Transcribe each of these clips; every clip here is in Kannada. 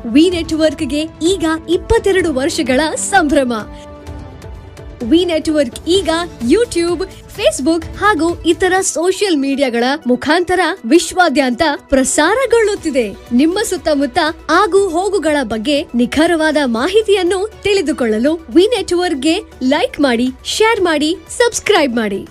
ವಿ ನೆಟ್ವರ್ಕ್ಗೆ ಈಗ 22 ವರ್ಷಗಳ ಸಂಭ್ರಮ. ವಿ ನೆಟ್ವರ್ಕ್ ಈಗ ಯೂಟ್ಯೂಬ್, ಫೇಸ್ಬುಕ್ ಹಾಗೂ ಇತರ ಸೋಷಿಯಲ್ ಮೀಡಿಯಾಗಳ ಮುಖಾಂತರ ವಿಶ್ವಾದ್ಯಂತ ಪ್ರಸಾರಗೊಳ್ಳುತ್ತಿದೆ. ನಿಮ್ಮ ಸುತ್ತಮುತ್ತ ಆಗು ಹೋಗುಗಳ ಬಗ್ಗೆ ನಿಖರವಾದ ಮಾಹಿತಿಯನ್ನು ತಿಳಿದುಕೊಳ್ಳಲು ವಿ ನೆಟ್ವರ್ಕ್ಗೆ ಲೈಕ್ ಮಾಡಿ, ಶೇರ್ ಮಾಡಿ, ಸಬ್ಸ್ಕ್ರೈಬ್ ಮಾಡಿ.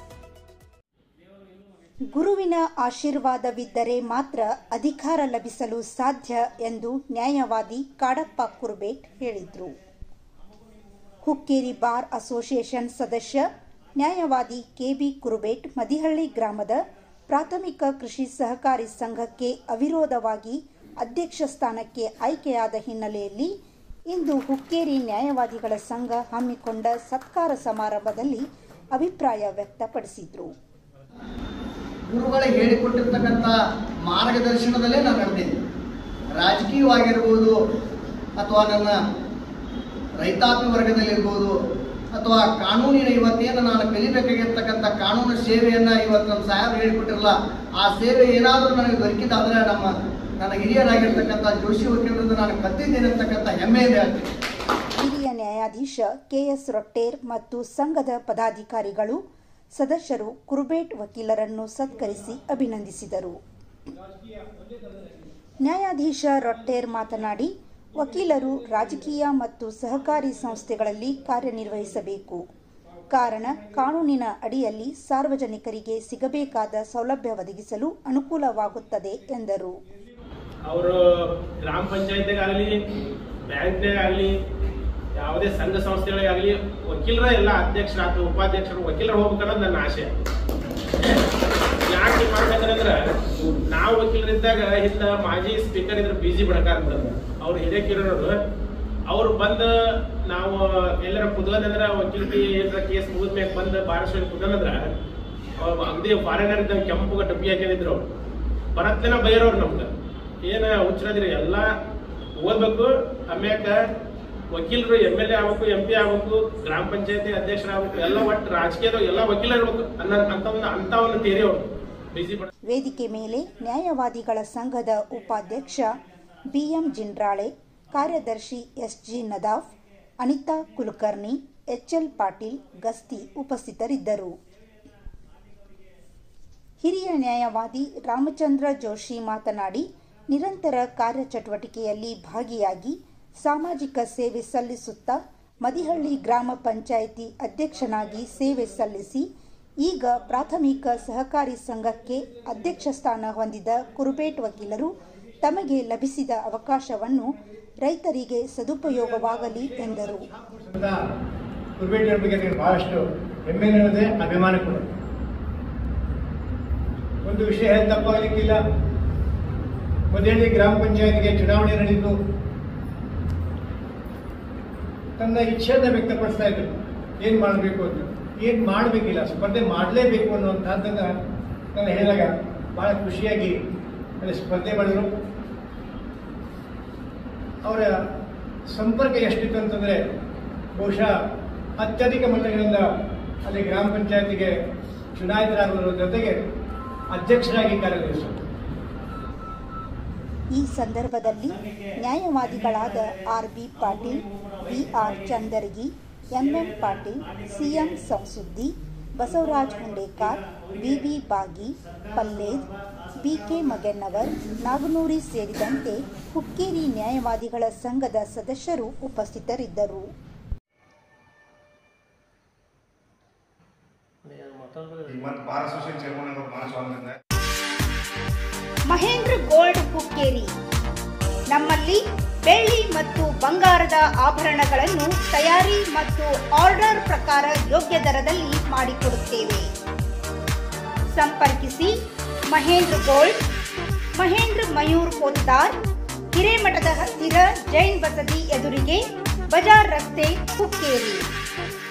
ಗುರುವಿನ ಆಶೀರ್ವಾದವಿದ್ದರೆ ಮಾತ್ರ ಅಧಿಕಾರ ಲಭಿಸಲು ಸಾಧ್ಯ ಎಂದು ನ್ಯಾಯವಾದಿ ಕಾಡಪ್ಪ ಕುರುಬೇಟ್ ಹೇಳಿದರು. ಹುಕ್ಕೇರಿ ಬಾರ್ ಅಸೋಸಿಯೇಷನ್ ಸದಸ್ಯ ನ್ಯಾಯವಾದಿ ಕೆಬಿ ಕುರುಬೇಟ್ ಮದಿಹಳ್ಳಿ ಗ್ರಾಮದ ಪ್ರಾಥಮಿಕ ಕೃಷಿ ಸಹಕಾರಿ ಸಂಘಕ್ಕೆ ಅವಿರೋಧವಾಗಿ ಅಧ್ಯಕ್ಷ ಸ್ಥಾನಕ್ಕೆ ಆಯ್ಕೆಯಾದ ಹಿನ್ನೆಲೆಯಲ್ಲಿ ಇಂದು ಹುಕ್ಕೇರಿ ನ್ಯಾಯವಾದಿಗಳ ಸಂಘ ಹಮ್ಮಿಕೊಂಡ ಸತ್ಕಾರ ಸಮಾರಂಭದಲ್ಲಿ ಅಭಿಪ್ರಾಯ ವ್ಯಕ್ತಪಡಿಸಿದರು. ಗುರುಗಳೇ ಹೇಳಿಕೊಟ್ಟಿರ್ತಕ್ಕಂಥ ಮಾರ್ಗದರ್ಶನದಲ್ಲೇ ನಾನು ನಡೆದಿದ್ದೆ. ರಾಜಕೀಯವಾಗಿರ್ಬೋದು ಅಥವಾ ನನ್ನ ರೈತಾಪಿ ವರ್ಗದಲ್ಲಿರ್ಬೋದು ಅಥವಾ ಕಾನೂನಿನ ಇವತ್ತೇನು ನಾನು ಕಲಿಬೇಕಾಗಿರ್ತಕ್ಕಂಥ ಕಾನೂನು ಸೇವೆಯನ್ನು ಇವತ್ತು ನಮ್ಮ ಸಾಹೇಬರು ಹೇಳಿಕೊಟ್ಟಿರಲ್ಲ, ಆ ಸೇವೆ ಏನಾದರೂ ನನಗೆ ದೊರಕಿದಾದರೆ ನನ್ನ ಹಿರಿಯರಾಗಿರ್ತಕ್ಕಂಥ ಜೋಶಿ ವಕೀಲರಿಂದ ನಾನು ಕತ್ತಿದ್ದೇನೆ ಅಂತಕ್ಕಂಥ ಹೆಮ್ಮೆಯಿಂದ ಹೇಳ್ತೀನಿ. ಹಿರಿಯ ನ್ಯಾಯಾಧೀಶ ಕೆಎಸ್ ರೊಟ್ಟೇರ್ ಮತ್ತು ಸಂಘದ ಪದಾಧಿಕಾರಿಗಳು ಸದಸ್ಯರು ಕುರುಬೇಟ್ ವಕೀಲರನ್ನು ಸತ್ಕರಿಸಿ ಅಭಿನಂದಿಸಿದರು. ನ್ಯಾಯಾಧೀಶ ರೊಟ್ಟೇರ್ ಮಾತನಾಡಿ, ವಕೀಲರು ರಾಜಕೀಯ ಮತ್ತು ಸಹಕಾರಿ ಸಂಸ್ಥೆಗಳಲ್ಲಿ ಕಾರ್ಯನಿರ್ವಹಿಸಬೇಕು. ಕಾರಣ ಕಾನೂನಿನ ಅಡಿಯಲ್ಲಿ ಸಾರ್ವಜನಿಕರಿಗೆ ಸಿಗಬೇಕಾದ ಸೌಲಭ್ಯ ಒದಗಿಸಲು ಅನುಕೂಲವಾಗುತ್ತದೆ ಎಂದರು. ಅವರು ಗ್ರಾಮ ಪಂಚಾಯತ್ಗಾಗಲಿ, ಬ್ಯಾಂಕ್ನಾಗಲಿ, ಯಾವುದೇ ಸಂಘ ಸಂಸ್ಥೆಗಳಿಗಾಗಲಿ ವಕೀಲರ ಎಲ್ಲ ಅಧ್ಯಕ್ಷರಾಗ್ತದೆ, ಉಪಾಧ್ಯಕ್ಷರು ವಕೀಲರು ಹೋಗ್ಬೇಕನ್ನೋದು ನನ್ನ ಆಶೆ. ಯಾಕೆ ಮಾಡ್ಬೇಕಂದ್ರೆ ನಾವು ವಕೀಲರಿದ್ದಾಗ ಇಂಥ ಮಾಜಿ ಸ್ಪೀಕರ್ ಇದ್ರೆ ಬಿಜಿ ಬಣಕಾರ ಅವ್ರು ಹಿರಿಯಕಿರೋರು ಅವ್ರು ಬಂದು ನಾವು ಎಲ್ಲರ ಕುದ್ಗಂದ್ರೆ ವಕೀಲತಿ ಏನಾರ ಕೇಸ್ ಮುಗಿದ್ಮೇಲೆ ಬಂದು ಬಾರಸ್ವಾಗಿ ಕುದ್ಗಂದ್ರೆ ಅಗದಿ ಫಾರಿನರ್ ಇದ್ದಾಗ ಕೆಂಪುಗ ಟಪ್ಪಿ ಹಾಕಿದ್ರು ಬರತ್ತೇನ ಬೈರೋರು ನಮ್ಗೆ ಏನು ಹುಚ್ಚರದ್ರಿ ಎಲ್ಲ ಓದ್ಬೇಕು. ಆಮ್ಯಾಕ ವಕೀಲರು MLA ಆಗ್ಬೇಕು, MP ಆಗ್ಬೇಕು, ಗ್ರಾಮ ಪಂಚಾಯತಿ ಅಧ್ಯಕ್ಷರಾಗಬೇಕು, ಎಲ್ಲ ಒಟ್ಟು ರಾಜಕೀಯದ ಎಲ್ಲ ವಕೀಲರು ಇರ್ಬೇಕು ಅಂತ ಒಂದು ಥಿಯರಿ ಅವರು ಬಿಜಿ. ವೇದಿಕೆ ಮೇಲೆ ನ್ಯಾಯವಾದಿಗಳ ಸಂಘದ ಉಪಾಧ್ಯಕ್ಷ BM ಜಿಂಡ್ರಾಳೆ, ಕಾರ್ಯದರ್ಶಿ SG ನದಾಫ್, ಅನಿತಾ ಕುಲಕರ್ಣಿ, HL ಪಾಟೀಲ್ ಗಸ್ತಿ ಉಪಸ್ಥಿತರಿದ್ದರು. ಹಿರಿಯ ನ್ಯಾಯವಾದಿ ರಾಮಚಂದ್ರ ಜೋಶಿ ಮಾತನಾಡಿ, ನಿರಂತರ ಕಾರ್ಯಚಟುವಟಿಕೆಯಲ್ಲಿ ಭಾಗಿಯಾಗಿ ಸಾಮಾಜಿಕ ಸೇವೆ ಸಲ್ಲಿಸುತ್ತಾ ಮದಿಹಳ್ಳಿ ಗ್ರಾಮ ಪಂಚಾಯಿತಿ ಅಧ್ಯಕ್ಷನಾಗಿ ಸೇವೆ ಸಲ್ಲಿಸಿ ಈಗ ಪ್ರಾಥಮಿಕ ಸಹಕಾರಿ ಸಂಘಕ್ಕೆ ಅಧ್ಯಕ್ಷ ಸ್ಥಾನ ಹೊಂದಿದ ಕುರುಬೇಟ್ ವಕೀಲರು ತಮಗೆ ಲಭಿಸಿದ ಅವಕಾಶವನ್ನು ರೈತರಿಗೆ ಸದುಪಯೋಗವಾಗಲಿ ಎಂದರು. ಬಹಳಷ್ಟು ಹೆಮ್ಮೆ ಅನ್ನೋದೇ ಅಭಿಮಾನ ಕೂಡ. ಒಂದು ವಿಷಯ ತಪ್ಪಾಗಲಿಕ್ಕಿಲ್ಲ, ಮದಿಹಳ್ಳಿ ಗ್ರಾಮ ಪಂಚಾಯತ್ಗೆ ಚುನಾವಣೆ ನಡೆಯಿತು. ತನ್ನ ಇಚ್ಛೆಯನ್ನು ವ್ಯಕ್ತಪಡಿಸ್ತಾ ಇದ್ರು, ಏನು ಮಾಡಬೇಕು ಅಂತ. ಏನು ಮಾಡಬೇಕಿಲ್ಲ, ಸ್ಪರ್ಧೆ ಮಾಡಲೇಬೇಕು ಅನ್ನುವಂಥದ್ದನ್ನು ನಾನು ಹೇಳಿದಾಗ ಭಾಳ ಖುಷಿಯಾಗಿ ಅಲ್ಲಿ ಸ್ಪರ್ಧೆ ಮಾಡಿದ್ರು. ಅವರ ಸಂಪರ್ಕ ಎಷ್ಟಿತ್ತು ಅಂತಂದರೆ ಬಹುಶಃ ಅತ್ಯಧಿಕ ಮತಗಳಿಂದ ಅಲ್ಲಿ ಗ್ರಾಮ ಪಂಚಾಯತಿಗೆ ಚುನಾಯಿತರಾಗುವುದರ ಜೊತೆಗೆ ಅಧ್ಯಕ್ಷರಾಗಿ ಕಾರ್ಯನಿರ್ವಹಿಸಿದರು. ಈ ಸಂದರ್ಭದಲ್ಲಿ ನ್ಯಾಯವಾದಿಗಳಾದ RB Patil, BR Chandargi, MM Patil, CM ಸಂಸುದ್ದಿ, Basavaraj Hundekar, BB ಬಾಗಿ, ಪಲ್ಲೇದ್, BK ಮಗೆನ್ನವರ್, ನಾಗನೂರಿ ಸೇರಿದಂತೆ ಹುಕ್ಕೇರಿ ನ್ಯಾಯವಾದಿಗಳ ಸಂಘದ ಸದಸ್ಯರು ಉಪಸ್ಥಿತರಿದ್ದರು. ಮಹೇಂದ್ರ ಗೋಲ್ಡ್ ಹುಕ್ಕೇರಿ, ನಮ್ಮಲ್ಲಿ ಬೆಳ್ಳಿ ಮತ್ತು ಬಂಗಾರದ ಆಭರಣಗಳನ್ನು ತಯಾರಿ ಮತ್ತು ಆರ್ಡರ್ ಪ್ರಕಾರ ಯೋಗ್ಯ ದರದಲ್ಲಿ ಮಾಡಿಕೊಡುತ್ತೇವೆ. ಸಂಪರ್ಕಿಸಿ ಮಹೇಂದ್ರ ಗೋಲ್ಡ್, ಮಹೇಂದ್ರ ಮಯೂರ್ ಪೋದ್ದಾರ್, ಹಿರೇಮಠದ ಹತ್ತಿರ ಜೈನ್ ಬಸದಿ ಎದುರಿಗೆ, ಬಜಾರ್ ರಸ್ತೆ, ಹುಕ್ಕೇರಿ.